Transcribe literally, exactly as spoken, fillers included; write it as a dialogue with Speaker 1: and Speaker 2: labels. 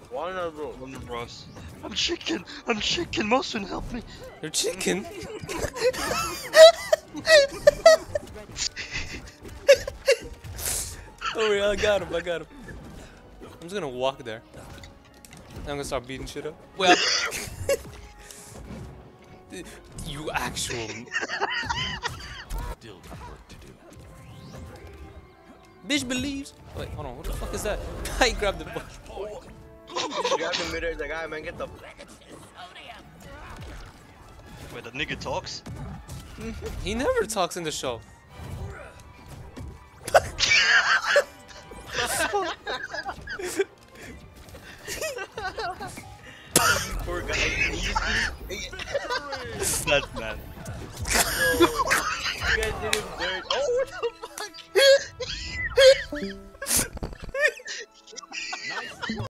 Speaker 1: Wanna bro.
Speaker 2: Wanna bros. I'm chicken. I'm chicken. Mosun, help me.
Speaker 3: You're chicken? Oh yeah, I got him, I got him. I'm just gonna walk there. I'm gonna start beating shit up. Well, you actual.
Speaker 4: Still got work to do.
Speaker 3: Bitch believes. Wait, hold on. What the fuck is that? I grabbed the ball.
Speaker 1: Grab the middle of the guy, man. Get the.
Speaker 2: Wait, that nigga talks?
Speaker 3: He never talks in the show.